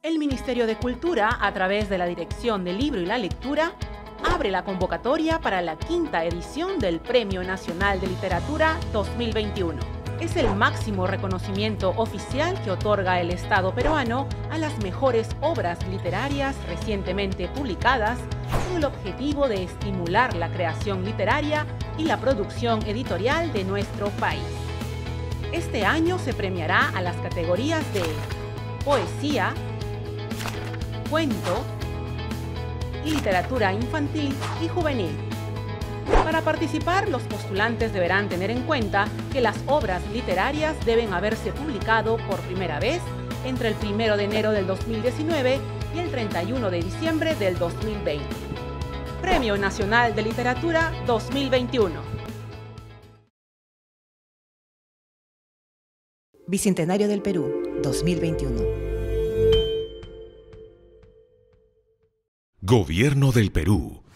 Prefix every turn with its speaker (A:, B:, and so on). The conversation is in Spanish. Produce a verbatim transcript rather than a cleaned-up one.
A: El Ministerio de Cultura, a través de la Dirección del Libro y la Lectura, abre la convocatoria para la quinta edición del Premio Nacional de Literatura dos mil veintiuno. Es el máximo reconocimiento oficial que otorga el Estado peruano a las mejores obras literarias recientemente publicadas, con el objetivo de estimular la creación literaria y la producción editorial de nuestro país. Este año se premiará a las categorías de poesía, cuento y literatura infantil y juvenil. Para participar, los postulantes deberán tener en cuenta que las obras literarias deben haberse publicado por primera vez entre el primero de enero del dos mil diecinueve y el treinta y uno de diciembre del dos mil veinte. Premio Nacional de Literatura dos mil veintiuno.
B: Bicentenario del Perú, dos mil veintiuno.
C: Gobierno del Perú.